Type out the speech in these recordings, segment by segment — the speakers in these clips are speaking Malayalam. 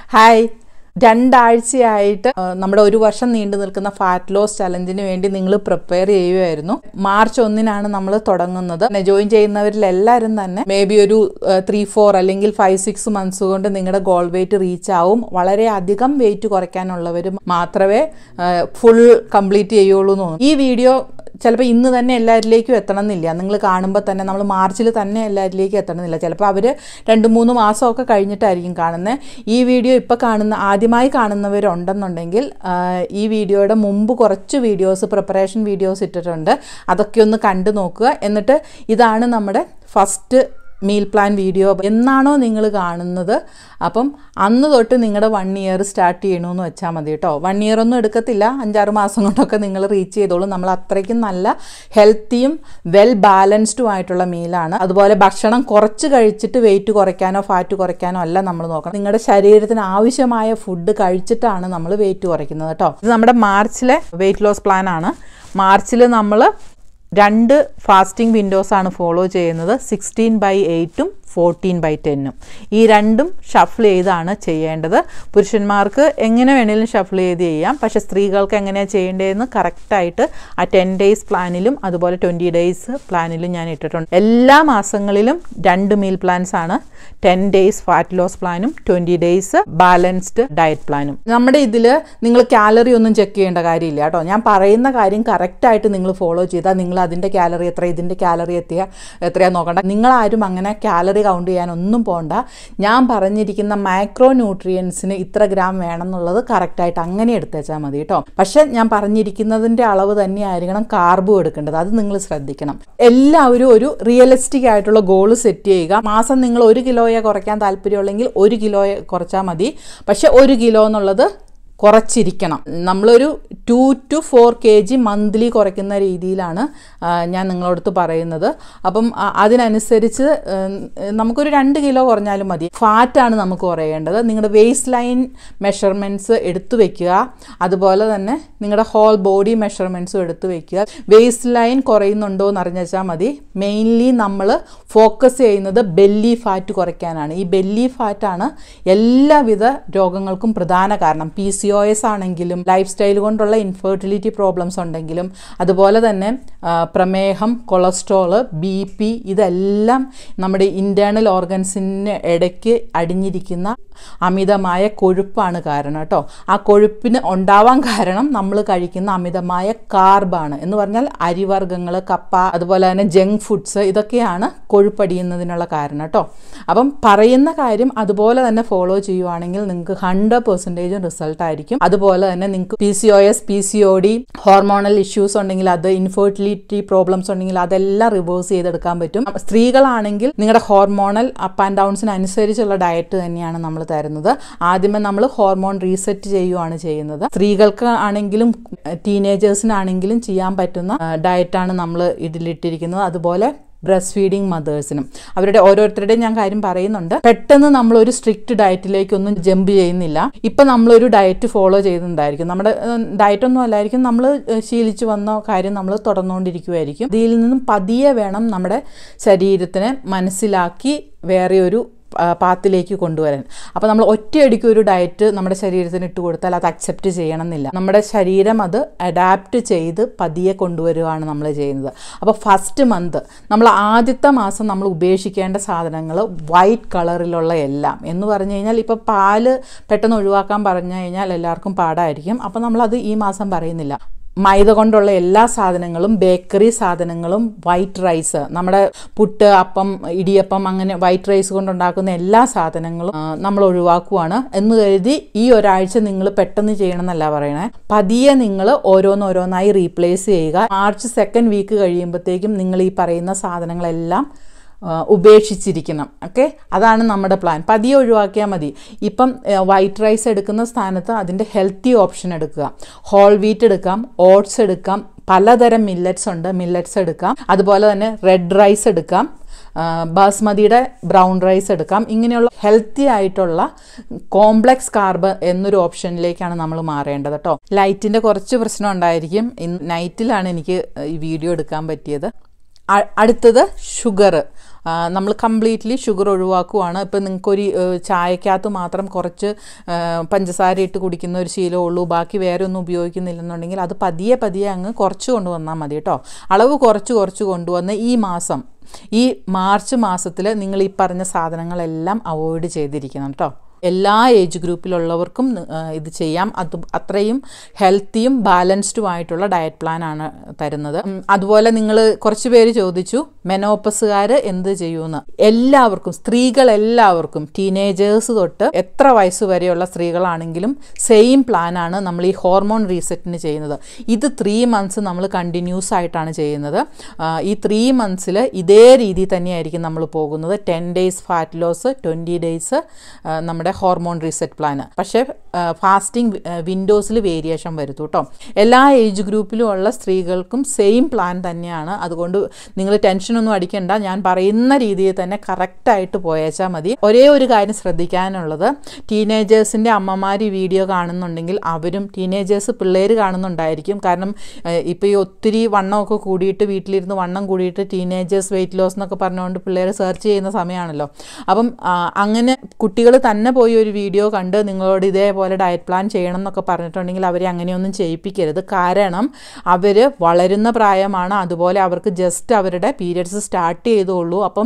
ഹായ്, രണ്ടാഴ്ചയായിട്ട് നമ്മുടെ ഒരു വർഷം നീണ്ടു നിൽക്കുന്ന ഫാറ്റ് ലോസ് ചലഞ്ചിന് വേണ്ടി നിങ്ങൾ പ്രിപ്പയർ ചെയ്യുമായിരുന്നു. മാർച്ച് 1-നാണ് നമ്മൾ തുടങ്ങുന്നത്. ജോയിൻ ചെയ്യുന്നവരിലെല്ലാവരും തന്നെ മേ ബി ഒരു 3-4 അല്ലെങ്കിൽ 5-6 മന്ത്സ് കൊണ്ട് നിങ്ങളുടെ ഗോൾ വെയിറ്റ് റീച്ച് ആവും. വളരെ അധികം വെയിറ്റ് കുറയ്ക്കാനുള്ളവർ മാത്രമേ ഫുൾ കംപ്ലീറ്റ് ചെയ്യുള്ളൂ എന്ന് തോന്നുന്നു. ഈ വീഡിയോ ചിലപ്പോൾ ഇന്ന് തന്നെ എല്ലാവരിലേക്കും എത്തണമെന്നില്ല. നിങ്ങൾ കാണുമ്പോൾ തന്നെ നമ്മൾ മാർച്ചിൽ തന്നെ എല്ലാവരിലേക്കും എത്തണമെന്നില്ല. ചിലപ്പോൾ അവർ 2-3 മാസമൊക്കെ കഴിഞ്ഞിട്ടായിരിക്കും കാണുന്നത്. ഈ വീഡിയോ ഇപ്പോൾ ആദ്യമായി കാണുന്നവരുണ്ടെന്നുണ്ടെങ്കിൽ ഈ വീഡിയോയുടെ മുമ്പ് കുറച്ച് വീഡിയോസ്, പ്രിപ്പറേഷൻ വീഡിയോസ് ഇട്ടിട്ടുണ്ട്. അതൊക്കെ ഒന്ന് കണ്ടു നോക്കുക. എന്നിട്ട് ഇതാണ് നമ്മുടെ ഫസ്റ്റ് മീൽ പ്ലാൻ വീഡിയോ. എന്നാണോ നിങ്ങൾ കാണുന്നത് അപ്പം അന്ന് തൊട്ട് നിങ്ങളുടെ 1 ഇയർ സ്റ്റാർട്ട് ചെയ്യണമെന്ന് വെച്ചാൽ മതി കേട്ടോ. 1 ഇയർ ഒന്നും എടുക്കത്തില്ല, 5-6 മാസം കൊണ്ടൊക്കെ നിങ്ങൾ റീച്ച് ചെയ്തോളൂ. നമ്മൾ അത്രയ്ക്കും നല്ല ഹെൽത്തിയും വെൽ ബാലൻസ്ഡും ആയിട്ടുള്ള മീലാണ്. അതുപോലെ ഭക്ഷണം കുറച്ച് കഴിച്ചിട്ട് വെയിറ്റ് കുറയ്ക്കാനോ ഫാറ്റ് കുറയ്ക്കാനോ അല്ല നമ്മൾ നോക്കണം. നിങ്ങളുടെ ശരീരത്തിന് ആവശ്യമായ ഫുഡ് കഴിച്ചിട്ടാണ് നമ്മൾ വെയിറ്റ് കുറയ്ക്കുന്നത് കേട്ടോ. ഇത് നമ്മുടെ മാർച്ചിലെ വെയിറ്റ് ലോസ് പ്ലാൻ ആണ്. മാർച്ചിൽ നമ്മൾ 2 ഫാസ്റ്റിംഗ് വിൻഡോസാണ് ഫോളോ ചെയ്യുന്നത്. 16/8-ഉം 14/10-ഉം. ഈ രണ്ടും ഷഫിൾ ചെയ്താണ് ചെയ്യേണ്ടത്. പുരുഷന്മാർക്ക് എങ്ങനെ വേണമെങ്കിലും ഷഫിൾ ചെയ്ത് ചെയ്യാം. പക്ഷേ സ്ത്രീകൾക്ക് എങ്ങനെയാണ് ചെയ്യേണ്ടതെന്ന് കറക്റ്റായിട്ട് ആ 10 ഡേയ്സ് പ്ലാനിലും അതുപോലെ 20 ഡേയ്സ് പ്ലാനിലും ഞാൻ ഇട്ടിട്ടുണ്ട്. എല്ലാ മാസങ്ങളിലും 2 മീൽ പ്ലാൻസ് ആണ്. 10 ഡേയ്സ് ഫാറ്റ് ലോസ് പ്ലാനും 20 ഡേയ്സ് ബാലൻസ്ഡ് ഡയറ്റ് പ്ലാനും. നമ്മുടെ ഇതിൽ നിങ്ങൾ കാലറി ഒന്നും ചെക്ക് ചെയ്യേണ്ട കാര്യമില്ല കേട്ടോ. ഞാൻ പറയുന്ന കാര്യം കറക്റ്റായിട്ട് നിങ്ങൾ ഫോളോ ചെയ്താൽ നിങ്ങൾ അതിൻ്റെ കാലറി എത്ര, ഇതിൻ്റെ കാലറി എത്രയാണെന്ന് നോക്കണ്ട. നിങ്ങളാരും അങ്ങനെ കാലറി കൗണ്ട് ചെയ്യാനൊന്നും പോകണ്ട. ഞാൻ പറഞ്ഞിരിക്കുന്ന മൈക്രോ ന്യൂട്രിയൻസിന് ഇത്ര ഗ്രാം വേണം എന്നുള്ളത് കറക്റ്റായിട്ട് അങ്ങനെ എടുത്തേച്ചാൽ മതി കേട്ടോ. പക്ഷെ ഞാൻ പറഞ്ഞിരിക്കുന്നതിൻ്റെ അളവ് തന്നെയായിരിക്കണം കാർബും എടുക്കേണ്ടത്. അത് നിങ്ങൾ ശ്രദ്ധിക്കണം. എല്ലാവരും ഒരു റിയലിസ്റ്റിക് ആയിട്ടുള്ള ഗോൾ സെറ്റ് ചെയ്യുക. മാസം നിങ്ങൾ 1 കിലോയെ കുറയ്ക്കാൻ താല്പര്യമുള്ളെങ്കിൽ 1 കിലോയെ കുറച്ചാൽ മതി. പക്ഷെ 1 കിലോ എന്നുള്ളത് കുറച്ചിരിക്കണം. നമ്മളൊരു 2 to 4 kg മന്ത്ലി കുറയ്ക്കുന്ന രീതിയിലാണ് ഞാൻ നിങ്ങളോടത്ത് പറയുന്നത്. അപ്പം അതിനനുസരിച്ച് നമുക്കൊരു 2 കിലോ കുറഞ്ഞാലും മതി. ഫാറ്റാണ് നമുക്ക് കുറയേണ്ടത്. നിങ്ങളുടെ വേസ്റ്റ് ലൈൻ മെഷർമെൻറ്റ്സ് എടുത്തു വയ്ക്കുക. അതുപോലെ തന്നെ നിങ്ങളുടെ ഹോൾ ബോഡി മെഷർമെൻറ്റ്സും എടുത്തു വയ്ക്കുക. വേസ്റ്റ് ലൈൻ കുറയുന്നുണ്ടോ എന്ന് അറിഞ്ഞാൽ മതി. മെയിൻലി നമ്മൾ ഫോക്കസ് ചെയ്യുന്നത് ബെല്ലി ഫാറ്റ് കുറയ്ക്കാനാണ്. ഈ ബെല്ലി ഫാറ്റാണ് എല്ലാവിധ രോഗങ്ങൾക്കും പ്രധാന കാരണം. PCOS ആണെങ്കിലും ലൈഫ് സ്റ്റൈൽ കൊണ്ടുള്ള ഇൻഫെർട്ടിലിറ്റി പ്രോബ്ലംസ് ഉണ്ടെങ്കിലും അതുപോലെ തന്നെ പ്രമേഹം, കൊളസ്ട്രോള്, BP ഇതെല്ലാം നമ്മുടെ ഇൻറ്റേർണൽ ഓർഗൻസിന് ഇടയ്ക്ക് അടിഞ്ഞിരിക്കുന്ന അമിതമായ കൊഴുപ്പാണ് കാരണം കേട്ടോ. ആ കൊഴുപ്പിന് ഉണ്ടാവാൻ കാരണം നമ്മൾ കഴിക്കുന്ന അമിതമായ കാർബാണ്. എന്ന് പറഞ്ഞാൽ അരിവർഗ്ഗങ്ങൾ, കപ്പ, അതുപോലെ തന്നെ ജങ്ക് ഫുഡ്സ്, ഇതൊക്കെയാണ് കൊഴുപ്പടിയുന്നതിനുള്ള കാരണം കേട്ടോ. അപ്പം പറയുന്ന കാര്യം അതുപോലെ തന്നെ ഫോളോ ചെയ്യുവാണെങ്കിൽ നിങ്ങൾക്ക് 100% റിസൾട്ട് ആയിരിക്കും. അതുപോലെ തന്നെ നിങ്ങൾക്ക് PCOS, PCOD, ഹോർമോണൽ ഇഷ്യൂസ് ഉണ്ടെങ്കിൽ അത്, ഇൻഫെർട്ടിലിറ്റി പ്രോബ്ലംസ് ഉണ്ടെങ്കിൽ അതെല്ലാം റിവേഴ്സ് ചെയ്തെടുക്കാൻ പറ്റും. സ്ത്രീകളാണെങ്കിൽ നിങ്ങളുടെ ഹോർമോണൽ അപ്പ് ആൻഡ് ഡൗൺസിന് അനുസരിച്ചുള്ള ഡയറ്റ് തന്നെയാണ് നമ്മൾ തരുന്നത്. ആദ്യമേ നമ്മൾ ഹോർമോൺ റീസെറ്റ് ചെയ്യുകയാണ് ചെയ്യുന്നത്. സ്ത്രീകൾക്ക് ആണെങ്കിലും ടീനേജേഴ്സിനാണെങ്കിലും ചെയ്യാൻ പറ്റുന്ന ഡയറ്റാണ് നമ്മൾ ഇതിലിട്ടിരിക്കുന്നത്. അതുപോലെ ബ്രസ്റ്റ് ഫീഡിങ് മദേഴ്സിനും അവരുടെ ഓരോരുത്തരുടെയും ഞാൻ കാര്യം പറയുന്നുണ്ട്. പെട്ടെന്ന് നമ്മളൊരു സ്ട്രിക്റ്റ് ഡയറ്റിലേക്കൊന്നും ജമ്പ് ചെയ്യുന്നില്ല. ഇപ്പം നമ്മളൊരു ഡയറ്റ് ഫോളോ ചെയ്യുന്നുണ്ടായിരിക്കും. നമ്മുടെ ഡയറ്റൊന്നും അല്ലായിരിക്കും, നമ്മൾ ശീലിച്ചു വന്ന കാര്യം നമ്മൾ തുടർന്നുകൊണ്ടിരിക്കുമായിരിക്കും. ഇതിൽ നിന്നും പതിയെ വേണം നമ്മുടെ ശരീരത്തിനെ മനസ്സിലാക്കി വേറെ ഒരു പാത്തിലേക്ക് കൊണ്ടുവരാൻ. അപ്പോൾ നമ്മൾ ഒറ്റയടിക്ക് ഒരു ഡയറ്റ് നമ്മുടെ ശരീരത്തിന് ഇട്ട് കൊടുത്താൽ അത് അക്സെപ്റ്റ് ചെയ്യണമെന്നില്ല. നമ്മുടെ ശരീരം അത് അഡാപ്റ്റ് ചെയ്ത് പതിയെ കൊണ്ടുവരികയാണ് നമ്മൾ ചെയ്യുന്നത്. അപ്പോൾ ഫസ്റ്റ് മന്ത് നമ്മൾ ആദ്യത്തെ മാസം നമ്മൾ ഉപേക്ഷിക്കേണ്ട സാധനങ്ങൾ വൈറ്റ് കളറിലുള്ള എല്ലാം എന്ന് പറഞ്ഞു കഴിഞ്ഞാൽ, ഇപ്പോൾ പാല് പെട്ടെന്ന് ഒഴിവാക്കാൻ പറഞ്ഞു കഴിഞ്ഞാൽ എല്ലാവർക്കും പാടായിരിക്കും. അപ്പോൾ നമ്മളത് ഈ മാസം പറയുന്നില്ല. മൈദ കൊണ്ടുള്ള എല്ലാ സാധനങ്ങളും, ബേക്കറി സാധനങ്ങളും, വൈറ്റ് റൈസ്, നമ്മുടെ പുട്ട്, അപ്പം, ഇടിയപ്പം, അങ്ങനെ വൈറ്റ് റൈസ് കൊണ്ടുണ്ടാക്കുന്ന എല്ലാ സാധനങ്ങളും നമ്മൾ ഒഴിവാക്കുവാണ് എന്ന് കരുതി ഈ ഒരാഴ്ച നിങ്ങൾ പെട്ടെന്ന് ചെയ്യണം എന്നല്ല പറയണേ. പതിയെ നിങ്ങൾ ഓരോന്നോരോന്നായി റീപ്ലേസ് ചെയ്യുക. മാർച്ച് 2nd വീക്ക് കഴിയുമ്പോഴത്തേക്കും നിങ്ങൾ ഈ പറയുന്ന സാധനങ്ങളെല്ലാം ഉപേക്ഷിച്ചിരിക്കണം. ഓക്കെ, അതാണ് നമ്മുടെ പ്ലാൻ. പതിയെ ഒഴിവാക്കിയാൽ മതി. ഇപ്പം വൈറ്റ് റൈസ് എടുക്കുന്ന സ്ഥാനത്ത് അതിൻ്റെ ഹെൽത്തി ഓപ്ഷൻ എടുക്കുക. ഹോൾ വീറ്റ് എടുക്കാം, ഓട്സ് എടുക്കാം, പലതരം മില്ലറ്റ്സ് ഉണ്ട്, മില്ലറ്റ്സ് എടുക്കാം. അതുപോലെ തന്നെ റെഡ് റൈസ് എടുക്കാം, ബാസ്മതിയുടെ ബ്രൗൺ റൈസ് എടുക്കാം. ഇങ്ങനെയുള്ള ഹെൽത്തി ആയിട്ടുള്ള കോംപ്ലക്സ് കാർബ് എന്നൊരു ഓപ്ഷനിലേക്കാണ് നമ്മൾ മാറേണ്ടത് കേട്ടോ. ലൈറ്റിൻ്റെ കുറച്ച് പ്രശ്നം ഉണ്ടായിരിക്കും. നൈറ്റിലാണ് എനിക്ക് ഈ വീഡിയോ എടുക്കാൻ പറ്റിയത്. അടുത്തത് ഷുഗർ. നമ്മൾ കംപ്ലീറ്റ്ലി ഷുഗർ ഒഴിവാക്കുവാണ്. ഇപ്പം നിങ്ങൾക്കൊരു ചായക്കകത്ത് മാത്രം കുറച്ച് പഞ്ചസാര ഇട്ട് കുടിക്കുന്ന ഒരു ശീലമുള്ളൂ, ബാക്കി വേറെ ഒന്നും ഉപയോഗിക്കുന്നില്ലെന്നുണ്ടെങ്കിൽ അത് പതിയെ പതിയെ അങ്ങ് കുറച്ച് കൊണ്ടുവന്നാൽ മതി കേട്ടോ. അളവ് കുറച്ച് കൊണ്ടുവന്ന് ഈ മാർച്ച് മാസത്തിൽ നിങ്ങൾ ഈ പറഞ്ഞ സാധനങ്ങളെല്ലാം അവോയ്ഡ് ചെയ്തിരിക്കണം കേട്ടോ. എല്ലാ ഏജ് ഗ്രൂപ്പിലുള്ളവർക്കും ഇത് ചെയ്യാം. അത്രയും ഹെൽത്തിയും ബാലൻസ്ഡും ആയിട്ടുള്ള ഡയറ്റ് പ്ലാനാണ് തരുന്നത്. അതുപോലെ നിങ്ങൾ കുറച്ച് പേര് ചോദിച്ചു മെനോപ്പസുകാർ എന്ത് ചെയ്യുമെന്ന്. എല്ലാവർക്കും, സ്ത്രീകളെല്ലാവർക്കും, ടീനേജേഴ്സ് തൊട്ട് എത്ര വയസ്സ് വരെയുള്ള സ്ത്രീകളാണെങ്കിലും സെയിം പ്ലാനാണ് നമ്മൾ ഈ ഹോർമോൺ റീസെറ്റിന് ചെയ്യുന്നത്. ഇത് 3 months നമ്മൾ കണ്ടിന്യൂസ് ആയിട്ടാണ് ചെയ്യുന്നത്. ഈ 3 months ഇതേ രീതി തന്നെയായിരിക്കും നമ്മൾ പോകുന്നത്. 10 days ഫാറ്റ് ലോസ്, 20 days നമ്മുടെ ഹോർമോൺ റീസെറ്റ് പ്ലാന്. പക്ഷേ ഫാസ്റ്റിംഗ് വിൻഡോസിൽ വേരിയേഷൻ വരുത്തും കേട്ടോ. എല്ലാ ഏജ് ഗ്രൂപ്പിലും ഉള്ള സ്ത്രീകൾക്കും സെയിം പ്ലാൻ തന്നെയാണ്. അതുകൊണ്ട് നിങ്ങൾ ടെൻഷനൊന്നും അടിക്കേണ്ട. ഞാൻ പറയുന്ന രീതിയിൽ തന്നെ കറക്റ്റായിട്ട് പോയേച്ചാൽ മതി. ഒരേ ഒരു കാര്യം ശ്രദ്ധിക്കാനുള്ളത്, ടീനേജേഴ്സിൻ്റെ അമ്മമാർ ഈ വീഡിയോ കാണുന്നുണ്ടെങ്കിൽ അവരും, ടീനേജേഴ്സ് പിള്ളേർ കാണുന്നുണ്ടായിരിക്കും. കാരണം ഇപ്പോൾ ഈ ഒത്തിരി വണ്ണമൊക്കെ കൂടിയിട്ട്, വീട്ടിലിരുന്ന് വണ്ണം കൂടിയിട്ട് ടീനേജേഴ്സ് വെയിറ്റ് ലോസ് എന്നൊക്കെ പറഞ്ഞുകൊണ്ട് പിള്ളേർ സെർച്ച് ചെയ്യുന്ന സമയമാണല്ലോ. അപ്പം അങ്ങനെ കുട്ടികൾ തന്നെ പോയി ഒരു വീഡിയോ കണ്ട് നിങ്ങളോട് ഇതേപോലെ ഡയറ്റ് പ്ലാൻ ചെയ്യണം എന്നൊക്കെ പറഞ്ഞിട്ടുണ്ടെങ്കിൽ അവരെ അങ്ങനെയൊന്നും ചെയ്യിപ്പിക്കരുത്. കാരണം അവർ വളരുന്ന പ്രായമാണ്. അതുപോലെ അവർക്ക് ജസ്റ്റ് അവരുടെ പീരിയഡ്സ് സ്റ്റാർട്ട് ചെയ്തുള്ളൂ. അപ്പം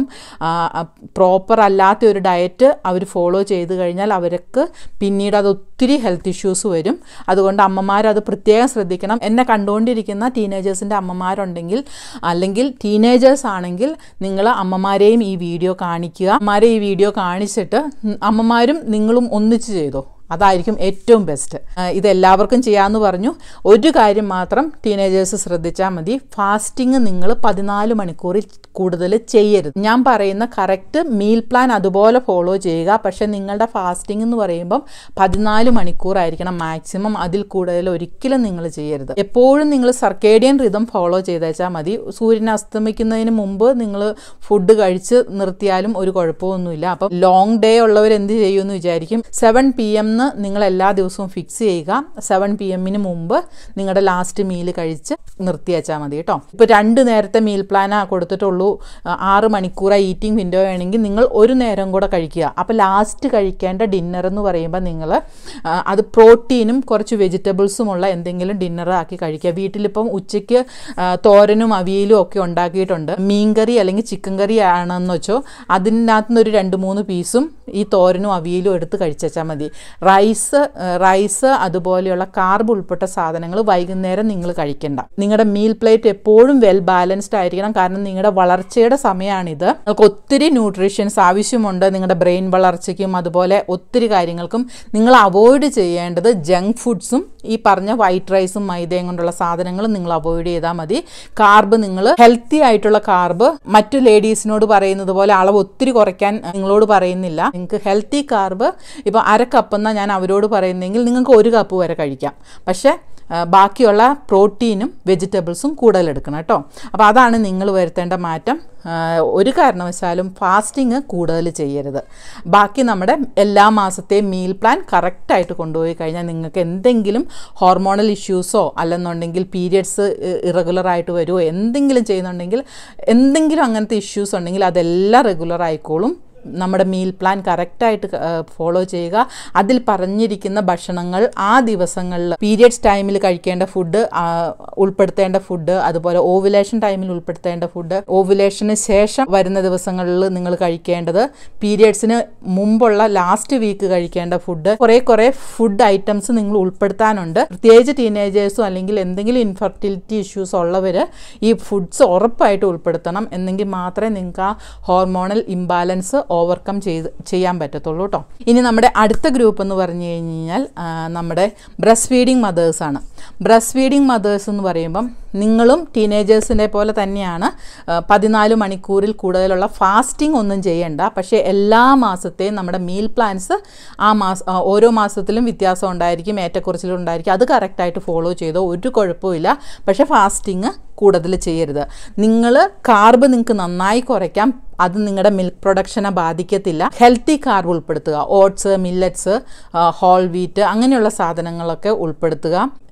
പ്രോപ്പർ അല്ലാത്ത ഒരു ഡയറ്റ് അവർ ഫോളോ ചെയ്ത് കഴിഞ്ഞാൽ അവർക്ക് പിന്നീട് അത് ഒത്തിരി ഹെൽത്ത് ഇഷ്യൂസ് വരും. അതുകൊണ്ട് അമ്മമാരത് പ്രത്യേകം ശ്രദ്ധിക്കണം. എന്നെ കണ്ടുകൊണ്ടിരിക്കുന്ന ടീനേജേഴ്സിൻ്റെ അമ്മമാരുണ്ടെങ്കിൽ, അല്ലെങ്കിൽ ടീനേജേഴ്സ് ആണെങ്കിൽ, നിങ്ങൾ അമ്മമാരെയും ഈ വീഡിയോ കാണിക്കുക. അമ്മമാരെ ഈ വീഡിയോ കാണിച്ചിട്ട് അമ്മമാരും നിങ്ങളും ഒന്നിച്ച് ചെയ്തോ, അതായിരിക്കും ഏറ്റവും ബെസ്റ്റ്. ഇതെല്ലാവർക്കും ചെയ്യാമെന്ന് പറഞ്ഞു. ഒരു കാര്യം മാത്രം ടീനേജേഴ്സ് ശ്രദ്ധിച്ചാൽ മതി, ഫാസ്റ്റിംഗ് നിങ്ങൾ 14 മണിക്കൂറിൽ കൂടുതൽ ചെയ്യരുത്. ഞാൻ പറയുന്ന കറക്റ്റ് മീൽ പ്ലാൻ അതുപോലെ ഫോളോ ചെയ്യുക. പക്ഷേ നിങ്ങളുടെ ഫാസ്റ്റിംഗ് എന്ന് പറയുമ്പം 14 മണിക്കൂറായിരിക്കണം മാക്സിമം. അതിൽ കൂടുതൽ ഒരിക്കലും നിങ്ങൾ ചെയ്യരുത്. എപ്പോഴും നിങ്ങൾ സർക്കേഡിയൻ റിതം ഫോളോ ചെയ്തേച്ചാൽ മതി. സൂര്യൻ അസ്തമിക്കുന്നതിന് മുമ്പ് നിങ്ങൾ ഫുഡ് കഴിച്ച് നിർത്തിയാലും ഒരു കുഴപ്പമൊന്നുമില്ല. അപ്പം ലോങ് ഡേ ഉള്ളവർ എന്ത് ചെയ്യുമെന്ന് വിചാരിക്കും. 7 PM നിങ്ങൾ എല്ലാ ദിവസവും ഫിക്സ് ചെയ്യുക. 7 PM മുമ്പ് നിങ്ങളുടെ ലാസ്റ്റ് മീൽ കഴിച്ച് നിർത്തി വെച്ചാൽ മതി കേട്ടോ. ഇപ്പോൾ 2 നേരത്തെ മീൽ പ്ലാനാ കൊടുത്തിട്ടുള്ളൂ, 6 മണിക്കൂറായി ഈറ്റിംഗ് വിൻഡോ ആണെങ്കിൽ നിങ്ങൾ ഒരു നേരം കൂടെ കഴിക്കുക. അപ്പോൾ ലാസ്റ്റ് കഴിക്കേണ്ട ഡിന്നർ എന്ന് പറയുമ്പോൾ നിങ്ങൾ അത് പ്രോട്ടീനും കുറച്ച് വെജിറ്റബിൾസുമുള്ള എന്തെങ്കിലും ഡിന്നർ ആക്കി കഴിക്കുക. വീട്ടിലിപ്പം ഉച്ചയ്ക്ക് തോരനും അവിയലും ഒക്കെ ഉണ്ടാക്കിയിട്ടുണ്ട്. മീൻകറി അല്ലെങ്കിൽ ചിക്കൻ കറി ആണെന്ന് വെച്ചോ, അതിനകത്തുനിന്ന് ഒരു 2-3 പീസും ഈ തോരനും അവിയലും എടുത്ത് കഴിച്ചാൽ മതി. റൈസ് അതുപോലെയുള്ള കാർബ് ഉൾപ്പെട്ട സാധനങ്ങൾ വൈകുന്നേരം നിങ്ങൾ കഴിക്കണ്ട. നിങ്ങളുടെ മീൽ പ്ലേറ്റ് എപ്പോഴും വെൽ ബാലൻസ്ഡ് ആയിരിക്കണം. കാരണം നിങ്ങളുടെ വളർച്ചയുടെ സമയമാണിത്. നിങ്ങൾക്ക് ഒത്തിരി ന്യൂട്രീഷ്യൻസ് ആവശ്യമുണ്ട്. നിങ്ങളുടെ ബ്രെയിൻ വളർച്ചയ്ക്കും അതുപോലെ ഒത്തിരി കാര്യങ്ങൾക്കും നിങ്ങൾ അവോയ്ഡ് ചെയ്യേണ്ടത് ജങ്ക് ഫുഡ്സും ഈ പറഞ്ഞ വൈറ്റ് റൈസും മൈദയും കൊണ്ടുള്ള സാധനങ്ങളും നിങ്ങൾ അവോയ്ഡ് ചെയ്താൽ മതി. കാർബ് നിങ്ങൾ ഹെൽത്തി ആയിട്ടുള്ള കാർബ്, മറ്റു ലേഡീസിനോട് പറയുന്നത് പോലെ അളവ് ഒത്തിരി കുറയ്ക്കാൻ നിങ്ങളോട് പറയുന്നില്ല. നിങ്ങൾക്ക് ഹെൽത്തി കാർബ് ഇപ്പോൾ 1/2 കപ്പെന്നാണ് ഞാൻ അവരോട് പറയുന്നെങ്കിൽ നിങ്ങൾക്ക് 1 കപ്പ് വരെ കഴിക്കാം. പക്ഷേ ബാക്കിയുള്ള പ്രോട്ടീനും വെജിറ്റബിൾസും കൂടുതലെടുക്കണം കേട്ടോ. അപ്പോൾ അതാണ് നിങ്ങൾ വരുത്തേണ്ട മാറ്റം. ഒരു കാരണവശാലും ഫാസ്റ്റിംഗ് കൂടുതൽ ചെയ്യരുത്. ബാക്കി നമ്മുടെ എല്ലാ മാസത്തെയും മീൽ പ്ലാൻ കറക്റ്റായിട്ട് കൊണ്ടുപോയി കഴിഞ്ഞാൽ നിങ്ങൾക്ക് എന്തെങ്കിലും ഹോർമോണൽ ഇഷ്യൂസോ അല്ലെന്നുണ്ടെങ്കിൽ പീരിയഡ്സ് ഇറഗുലറായിട്ട് വരുമോ എന്തെങ്കിലും ചെയ്യുന്നുണ്ടെങ്കിൽ, എന്തെങ്കിലും അങ്ങനത്തെ ഇഷ്യൂസ് ഉണ്ടെങ്കിൽ അതെല്ലാം റെഗുലർ ആയിക്കോളും. നമ്മുടെ മീൽ പ്ലാൻ കറക്റ്റായിട്ട് ഫോളോ ചെയ്യുക. അതിൽ പറഞ്ഞിരിക്കുന്ന ഭക്ഷണങ്ങൾ ആ ദിവസങ്ങളിൽ പീരിയഡ്സ് ടൈമിൽ കഴിക്കേണ്ട ഫുഡ്, ഉൾപ്പെടുത്തേണ്ട ഫുഡ്, അതുപോലെ ഓവുലേഷൻ ടൈമിൽ ഉൾപ്പെടുത്തേണ്ട ഫുഡ്, ഓവുലേഷന് ശേഷം വരുന്ന ദിവസങ്ങളിൽ നിങ്ങൾ കഴിക്കേണ്ടത്, പീരിയഡ്സിന് മുമ്പുള്ള ലാസ്റ്റ് വീക്ക് കഴിക്കേണ്ട ഫുഡ്, കുറേ ഫുഡ് ഐറ്റംസ് നിങ്ങൾ ഉൾപ്പെടുത്താനുണ്ട്. പ്രത്യേകിച്ച് ടീനേജേഴ്സും അല്ലെങ്കിൽ എന്തെങ്കിലും ഇൻഫെർട്ടിലിറ്റി ഇഷ്യൂസ് ഉള്ളവർ ഈ ഫുഡ്സ് ഉറപ്പായിട്ട് ഉൾപ്പെടുത്തണം. എന്നെങ്കിൽ മാത്രമേ നിങ്ങൾക്ക് ആ ഹോർമോണൽ ഇംബാലൻസ് ഓവർകം ചെയ്യാൻ പറ്റത്തുള്ളൂ കേട്ടോ. ഇനി നമ്മുടെ അടുത്ത ഗ്രൂപ്പ് എന്ന് പറഞ്ഞു കഴിഞ്ഞാൽ നമ്മുടെ ബ്രസ്റ്റ് ഫീഡിങ് മദേഴ്സാണ്. ബ്രസ്റ്റ് ഫീഡിങ് മദേഴ്സ് എന്ന് പറയുമ്പം നിങ്ങളും ടീനേജേഴ്സിനെ പോലെ തന്നെയാണ്. 14 മണിക്കൂറിൽ കൂടുതലുള്ള ഫാസ്റ്റിംഗ് ഒന്നും ചെയ്യണ്ട. പക്ഷേ എല്ലാ മാസത്തെയും നമ്മുടെ മീൽ പ്ലാൻസ് ഓരോ മാസത്തിലും വ്യത്യാസം ഉണ്ടായിരിക്കും, ഏറ്റക്കുറച്ചിലുണ്ടായിരിക്കും. അത് കറക്റ്റായിട്ട് ഫോളോ ചെയ്തോ, ഒരു കുഴപ്പമില്ല. പക്ഷേ ഫാസ്റ്റിംഗ് കൂടുതൽ ചെയ്യരുത്. നിങ്ങൾ കാർബ് നിങ്ങൾക്ക് നന്നായി കുറയ്ക്കാം. അത് നിങ്ങളുടെ മിൽക്ക് പ്രൊഡക്ഷനെ ബാധിക്കത്തില്ല. ഹെൽത്തി കാർബ് ഉൾപ്പെടുത്തുക. ഓട്സ്, മില്ലറ്റ്സ്, ഹോൾ വീറ്റ് അങ്ങനെയുള്ള സാധനങ്ങളൊക്കെ ഉൾപ്പെടുത്തുക.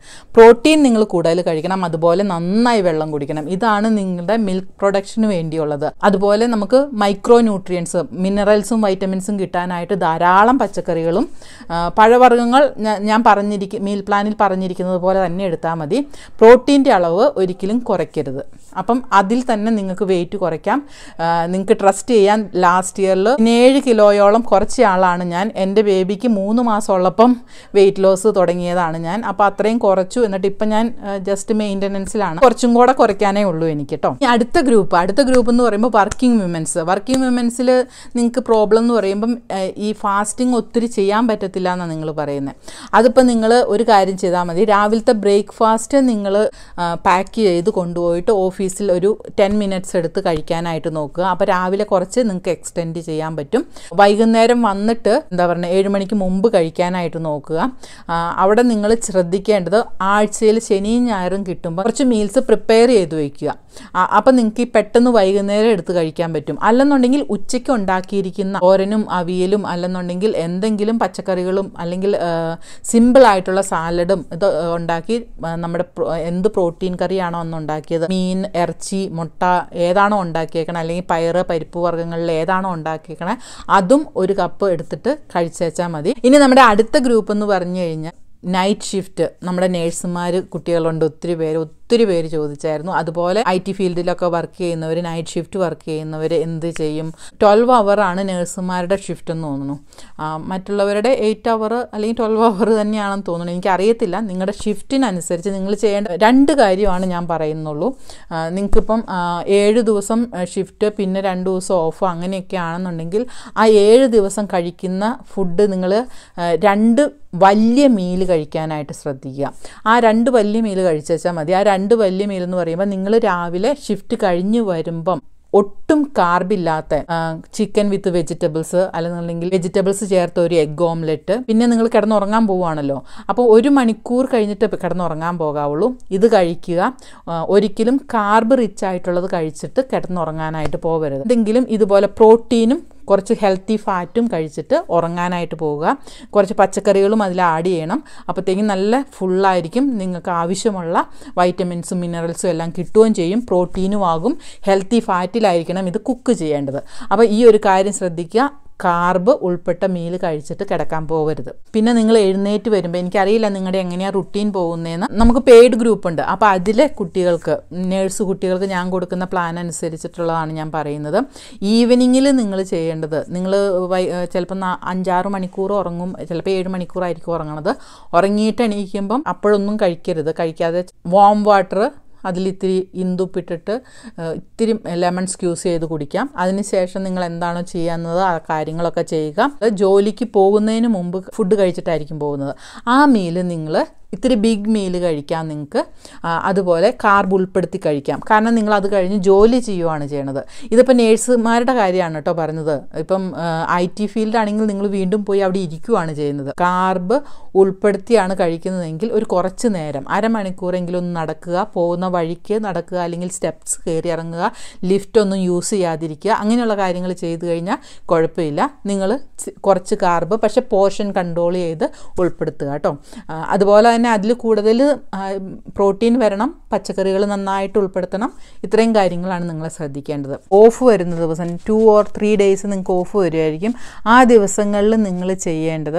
പ്രോട്ടീൻ നിങ്ങൾ കൂടുതൽ കഴിക്കണം, അതുപോലെ നന്നായി വെള്ളം കുടിക്കണം. ഇതാണ് നിങ്ങളുടെ മിൽക്ക് പ്രൊഡക്ഷന് വേണ്ടിയുള്ളത്. അതുപോലെ നമുക്ക് മൈക്രോ ന്യൂട്രിയൻസ്, മിനറൽസും വൈറ്റമിൻസും കിട്ടാനായിട്ട് ധാരാളം പച്ചക്കറികളും പഴവർഗ്ഗങ്ങൾ ഞാൻ മീൽ പ്ലാനിൽ പറഞ്ഞിരിക്കുന്നത് പോലെ തന്നെ എടുത്താൽ മതി. പ്രോട്ടീൻ്റെ അളവ് ഒരിക്കലും കുറയ്ക്കരുത്. അപ്പം അതിൽ തന്നെ നിങ്ങൾക്ക് വെയിറ്റ് കുറയ്ക്കാം. നിങ്ങൾക്ക് ട്രസ്റ്റ് ചെയ്യാൻ ലാസ്റ്റ് ഇയറിൽ 17 കിലോയോളം കുറച്ച ആളാണ് ഞാൻ. എൻ്റെ ബേബിക്ക് 3 മാസമുള്ളപ്പം വെയിറ്റ് ലോസ് തുടങ്ങിയതാണ് ഞാൻ. അപ്പോൾ അത്രയും കുറച്ചു. എന്നിട്ട് ഇപ്പം ഞാൻ ജസ്റ്റ് മെയിൻ്റനൻസിലാണ്. കുറച്ചും കൂടെ കുറയ്ക്കാനേ ഉള്ളൂ എനിക്ക് കേട്ടോ. അടുത്ത ഗ്രൂപ്പ് എന്ന് പറയുമ്പോൾ വർക്കിംഗ് വിമൻസിൽ നിങ്ങൾക്ക് പ്രോബ്ലം എന്ന് പറയുമ്പം ഈ ഫാസ്റ്റിംഗ് ഒത്തിരി ചെയ്യാൻ പറ്റത്തില്ല എന്നാണ് നിങ്ങൾ പറയുന്നത്. അതിപ്പോൾ നിങ്ങൾ ഒരു കാര്യം ചെയ്താൽ മതി. രാവിലത്തെ ബ്രേക്ക്ഫാസ്റ്റ് നിങ്ങൾ പാക്ക് ചെയ്ത് കൊണ്ടുപോയിട്ട് ഓഫീസിൽ ഒരു 10 മിനിറ്റ്സ് എടുത്ത് കഴിക്കാനായിട്ട് നോക്കുക. അപ്പോൾ രാവിലെ കുറച്ച് നിങ്ങൾക്ക് എക്സ്റ്റെൻഡ് ചെയ്യാൻ പറ്റും. വൈകുന്നേരം വന്നിട്ട് 7 മണിക്ക് മുമ്പ് കഴിക്കാനായിട്ട് നോക്കുക. അവിടെ നിങ്ങൾ ശ്രദ്ധിക്കേണ്ടത് ആഴ്ചയിൽ ശനിയും ഞായറും കിട്ടുമ്പോൾ കുറച്ച് മീൽസ് പ്രിപ്പയർ ചെയ്ത് വയ്ക്കുക. അപ്പം നിങ്ങൾക്ക് ഈ പെട്ടെന്ന് വൈകുന്നേരം എടുത്ത് കഴിക്കാൻ പറ്റും. അല്ലെന്നുണ്ടെങ്കിൽ ഉച്ചയ്ക്ക് ഉണ്ടാക്കിയിരിക്കുന്ന ഓരനും അവിയലും അല്ലെന്നുണ്ടെങ്കിൽ എന്തെങ്കിലും പച്ചക്കറികളും അല്ലെങ്കിൽ സിമ്പിളായിട്ടുള്ള സാലഡും ഇത് ഉണ്ടാക്കി നമ്മുടെ എന്ത് പ്രോട്ടീൻ കറിയാണോ അന്ന് ഉണ്ടാക്കിയത്, മീൻ, ഇറച്ചി, മുട്ട ഏതാണോ ഉണ്ടാക്കിയേക്കണേ, അല്ലെങ്കിൽ പരിപ്പ് വർഗ്ഗങ്ങളിൽ ഏതാണോ ഉണ്ടാക്കിയേക്കണേ അതും ഒരു കപ്പ് എടുത്തിട്ട് കഴിച്ചേച്ചാൽ മതി. ഇനി നമ്മുടെ അടുത്ത ഗ്രൂപ്പ് എന്ന് പറഞ്ഞു കഴിഞ്ഞാൽ നൈറ്റ് ഷിഫ്റ്റ്. നമ്മുടെ നേഴ്സുമാർ കുട്ടികളുണ്ട്, ഒത്തിരി പേര് ചോദിച്ചായിരുന്നു. അതുപോലെ IT ഫീൽഡിലൊക്കെ വർക്ക് ചെയ്യുന്നവർ, നൈറ്റ് ഷിഫ്റ്റ് വർക്ക് ചെയ്യുന്നവർ എന്ത് ചെയ്യും? 12 ഹവറാണ് നേഴ്സുമാരുടെ ഷിഫ്റ്റ് എന്ന് തോന്നുന്നു. മറ്റുള്ളവരുടെ 8 ഹവർ അല്ലെങ്കിൽ 12 ഹവർ തന്നെയാണെന്ന് തോന്നുന്നു, എനിക്കറിയത്തില്ല. നിങ്ങളുടെ ഷിഫ്റ്റിനനുസരിച്ച് നിങ്ങൾ ചെയ്യേണ്ട 2 കാര്യമാണ് ഞാൻ പറയുന്നുള്ളൂ. നിങ്ങൾക്കിപ്പം 7 ദിവസം ഷിഫ്റ്റ് പിന്നെ 2 ദിവസം ഓഫ് അങ്ങനെയൊക്കെ ആണെന്നുണ്ടെങ്കിൽ ആ 7 ദിവസം കഴിക്കുന്ന ഫുഡ് നിങ്ങൾ 2 വലിയ മീല് കഴിക്കാനായിട്ട് ശ്രദ്ധിക്കുക. ആ 2 വലിയ മീല് കഴിച്ചാൽ മതി. ആ 2 വലിയ മീൽ എന്ന് പറയുമ്പോൾ നിങ്ങൾ രാവിലെ ഷിഫ്റ്റ് കഴിഞ്ഞ് വരുമ്പം ഒട്ടും കാർബില്ലാത്ത ചിക്കൻ വിത്ത് വെജിറ്റബിൾസ് അല്ലെന്നുണ്ടെങ്കിൽ വെജിറ്റബിൾസ് ചേർത്ത ഒരു എഗ് ഓംലെറ്റ്. പിന്നെ നിങ്ങൾ കിടന്നുറങ്ങാൻ പോവുകയാണല്ലോ, അപ്പോൾ 1 മണിക്കൂർ കഴിഞ്ഞിട്ട് കിടന്നുറങ്ങാൻ പോകാവുള്ളൂ. ഇത് കഴിക്കുക. ഒരിക്കലും കാർബ് റിച്ച് ആയിട്ടുള്ളത് കഴിച്ചിട്ട് കിടന്നുറങ്ങാനായിട്ട് പോകരുത്. എന്തെങ്കിലും ഇതുപോലെ പ്രോട്ടീനും കുറച്ച് ഹെൽത്തി ഫാറ്റും കഴിച്ചിട്ട് ഉറങ്ങാനായിട്ട് പോവുക. കുറച്ച് പച്ചക്കറികളും അതിൽ ആഡ് ചെയ്യണം. അപ്പോഴത്തേക്കും നല്ല ഫുള്ളായിരിക്കും. നിങ്ങൾക്ക് ആവശ്യമുള്ള വൈറ്റമിൻസും മിനറൽസും എല്ലാം കിട്ടുകയും ചെയ്യും. പ്രോട്ടീനും ആകും. ഹെൽത്തി ഫാറ്റിലായിരിക്കണം ഇത് കുക്ക് ചെയ്യേണ്ടത്. അപ്പോൾ ഈ ഒരു കാര്യം ശ്രദ്ധിക്കുക. കാർബ് ഉൾപ്പെട്ട മീൽ കഴിച്ചിട്ട് കിടക്കാൻ പോകരുത്. പിന്നെ നിങ്ങൾ എഴുന്നേറ്റ് വരുമ്പോൾ, എനിക്കറിയില്ല നിങ്ങളുടെ എങ്ങനെയാണ് റുട്ടീൻ പോകുന്നതെന്ന്, നമുക്ക് പെയ്ഡ് ഗ്രൂപ്പ് ഉണ്ട്. അപ്പോൾ അതിലെ നേഴ്സ് കുട്ടികൾക്ക് ഞാൻ കൊടുക്കുന്ന പ്ലാൻ അനുസരിച്ചിട്ടുള്ളതാണ് ഞാൻ പറയുന്നത്. ഈവനിങ്ങിൽ നിങ്ങൾ ചെയ്യേണ്ടത്, നിങ്ങൾ ചിലപ്പോൾ 5-6 മണിക്കൂർ ഉറങ്ങും, ചിലപ്പോൾ 7 മണിക്കൂറായിരിക്കും ഉറങ്ങണത്. ഉറങ്ങിയിട്ട് എണീക്കുമ്പം അപ്പോഴൊന്നും കഴിക്കാതെ വാം വാട്ടർ അതിലിത്തിരി ഇന്ദുപ്പിട്ടിട്ട് ഇത്തിരി ലെമൺ സ്ക്യൂസ് ചെയ്ത് കുടിക്കാം. അതിനുശേഷം നിങ്ങൾ എന്താണോ ചെയ്യുന്നത് ആ കാര്യങ്ങളൊക്കെ ചെയ്യുക. ജോലിക്ക് പോകുന്നതിന് മുമ്പ് ഫുഡ് കഴിച്ചിട്ടായിരിക്കും പോകുന്നത്. ആ മീല് നിങ്ങൾ ഇത്തിരി ബിഗ് മീല് കഴിക്കാം നിങ്ങൾക്ക്. അതുപോലെ കാർബ് ഉൾപ്പെടുത്തി കഴിക്കാം. കാരണം നിങ്ങൾ അത് കഴിഞ്ഞ് ജോലി ചെയ്യുകയാണ് ചെയ്യണത്. ഇതിപ്പോൾ നേഴ്സുമാരുടെ കാര്യമാണ് കേട്ടോ പറഞ്ഞത്. ഇപ്പം IT ഫീൽഡാണെങ്കിൽ നിങ്ങൾ വീണ്ടും പോയി അവിടെ ഇരിക്കുകയാണ് ചെയ്യുന്നത്. കാർബ് ഉൾപ്പെടുത്തിയാണ് കഴിക്കുന്നതെങ്കിൽ ഒരു കുറച്ച് നേരം, അരമണിക്കൂറെങ്കിലും ഒന്ന് നടക്കുക, പോകുന്ന വഴിക്ക് നടക്കുക, അല്ലെങ്കിൽ സ്റ്റെപ്സ് കയറി ഇറങ്ങുക, ലിഫ്റ്റ് ഒന്നും യൂസ് ചെയ്യാതിരിക്കുക. അങ്ങനെയുള്ള കാര്യങ്ങൾ ചെയ്തു കഴിഞ്ഞാൽ കുഴപ്പമില്ല. നിങ്ങൾ കുറച്ച് കാർബ് പക്ഷെ പോർഷൻ കൺട്രോൾ ചെയ്ത് ഉൾപ്പെടുത്തുക കേട്ടോ. അതുപോലെ തന്നെ അതിൽ കൂടുതൽ പ്രോട്ടീൻ വരണം, പച്ചക്കറികൾ നന്നായിട്ട് ഉൾപ്പെടുത്തണം. ഇത്രയും കാര്യങ്ങളാണ് നിങ്ങൾ ശ്രദ്ധിക്കേണ്ടത്. ഓഫ് വരുന്ന ദിവസം 2 or 3 ഡേയ്സ് നിങ്ങൾക്ക് ഓഫ് വരുമായിരിക്കും. ആ ദിവസങ്ങളിൽ നിങ്ങൾ ചെയ്യേണ്ടത്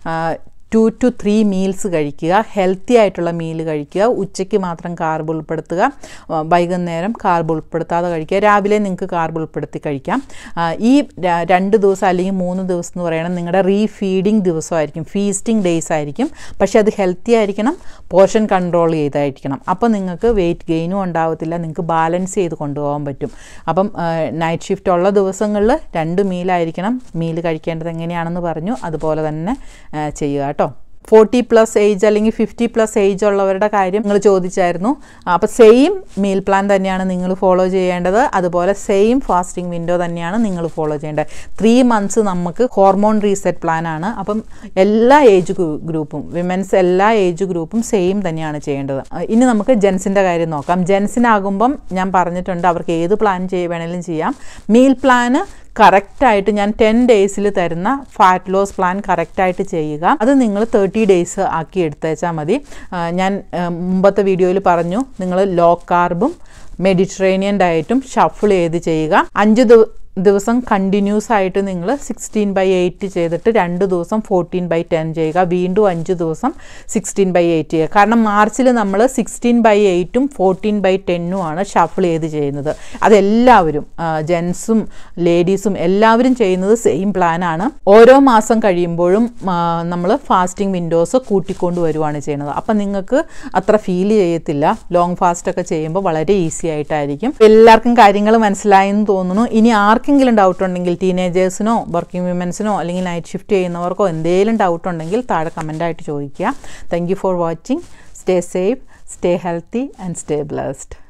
2 to 3 മീൽസ് കഴിക്കുക. ഹെൽത്തി ആയിട്ടുള്ള മീൽ കഴിക്കുക. ഉച്ചയ്ക്ക് മാത്രം കാർബ് ഉൾപ്പെടുത്തുക, വൈകുന്നേരം കാർബ് ഉൾപ്പെടുത്താതെ കഴിക്കുക. രാവിലെ നിങ്ങൾക്ക് കാർബ് ഉൾപ്പെടുത്തി കഴിക്കാം. ഈ 2 ദിവസം അല്ലെങ്കിൽ 3 ദിവസം എന്ന് പറയുന്നത് നിങ്ങളുടെ റീഫീഡിങ് ദിവസമായിരിക്കും, ഫീസ്റ്റിംഗ് ഡേയ്സ് ആയിരിക്കും. പക്ഷേ അത് ഹെൽത്തി ആയിരിക്കണം, പോർഷൻ കൺട്രോൾ ചെയ്തായിരിക്കണം. അപ്പോൾ നിങ്ങൾക്ക് വെയിറ്റ് ഗെയിനും ഉണ്ടാവത്തില്ല, നിങ്ങൾക്ക് ബാലൻസ് ചെയ്ത് കൊണ്ടുപോകാൻ പറ്റും. അപ്പം നൈറ്റ് ഷിഫ്റ്റ് ഉള്ള ദിവസങ്ങളിൽ 2 മീലായിരിക്കണം. മീൽ കഴിക്കേണ്ടത് എങ്ങനെയാണെന്ന് പറഞ്ഞു, അതുപോലെ തന്നെ ചെയ്യുക കേട്ടോ. 40+ ഏജ് അല്ലെങ്കിൽ 50+ ഏജ് ഉള്ളവരുടെ കാര്യം നിങ്ങൾ ചോദിച്ചായിരുന്നു. അപ്പോൾ സെയിം മീൽ പ്ലാൻ തന്നെയാണ് നിങ്ങൾ ഫോളോ ചെയ്യേണ്ടത്. അതുപോലെ സെയിം ഫാസ്റ്റിംഗ് വിൻഡോ തന്നെയാണ് നിങ്ങൾ ഫോളോ ചെയ്യേണ്ടത്. 3 മന്ത്സ് നമുക്ക് ഹോർമോൺ റീസെറ്റ് പ്ലാനാണ്. അപ്പം എല്ലാ ഏജ് ഗ്രൂപ്പും, വിമൻസ് എല്ലാ ഏജ് ഗ്രൂപ്പും സെയിം തന്നെയാണ് ചെയ്യേണ്ടത്. ഇനി നമുക്ക് ജെൻസിൻ്റെ കാര്യം നോക്കാം. ജെൻസിനാകുമ്പം ഞാൻ പറഞ്ഞിട്ടുണ്ട് അവർക്ക് ഏത് പ്ലാൻ വേണമെങ്കിലും ചെയ്യാം. മീൽ പ്ലാന് കറക്റ്റായിട്ട് ഞാൻ 10 ഡേയ്സിൽ തരുന്ന ഫാറ്റ് ലോസ് പ്ലാൻ കറക്റ്റായിട്ട് ചെയ്യുക. അത് നിങ്ങൾ 30 ഡേയ്സ് ആക്കി എടുത്തേച്ചാൽ മതി. ഞാൻ മുമ്പത്തെ വീഡിയോയിൽ പറഞ്ഞു, നിങ്ങൾ ലോ കാർബും മെഡിറ്ററേനിയൻ ഡയറ്റും ഷഫിൾ ചെയ്ത് ചെയ്യുക. 5 ദിവസം കണ്ടിന്യൂസ് ആയിട്ട് നിങ്ങൾ 16/8 ചെയ്തിട്ട് 2 ദിവസം 14/10 ചെയ്യുക. വീണ്ടും 5 ദിവസം 16/8 ചെയ്യുക. കാരണം മാർച്ചിൽ നമ്മൾ 16/8ഉം 14/10ഉം ആണ് ഷഫിൾ ചെയ്ത് ചെയ്യുന്നത്. അതെല്ലാവരും ജെൻസും ലേഡീസും എല്ലാവരും ചെയ്യുന്നത് സെയിം പ്ലാനാണ്. ഓരോ മാസം കഴിയുമ്പോഴും നമ്മൾ ഫാസ്റ്റിംഗ് വിൻഡോസ് കൂട്ടിക്കൊണ്ട് വരുവാണ് ചെയ്യുന്നത്. അപ്പം നിങ്ങൾക്ക് അത്ര ഫീൽ ചെയ്യത്തില്ല. ലോങ് ഫാസ്റ്റ് ഒക്കെ ചെയ്യുമ്പോൾ വളരെ ഈസി ആയിട്ടായിരിക്കും. എല്ലാവർക്കും കാര്യങ്ങൾ മനസ്സിലായെന്ന് തോന്നുന്നു. ഇനി ആർക്കെങ്കിലും ഡൗട്ട് ഉണ്ടെങ്കിൽ, ടീനേജേഴ്സിനോ വർക്കിംഗ് വിമൻസിനോ അല്ലെങ്കിൽ നൈറ്റ് ഷിഫ്റ്റ് ചെയ്യുന്നവർക്കോ എന്തെങ്കിലും ഡൗട്ട് ഉണ്ടെങ്കിൽ താഴെ കമൻ്റായിട്ട് ചോദിക്കുക. Thank you for watching. Stay safe, stay healthy and stay blessed.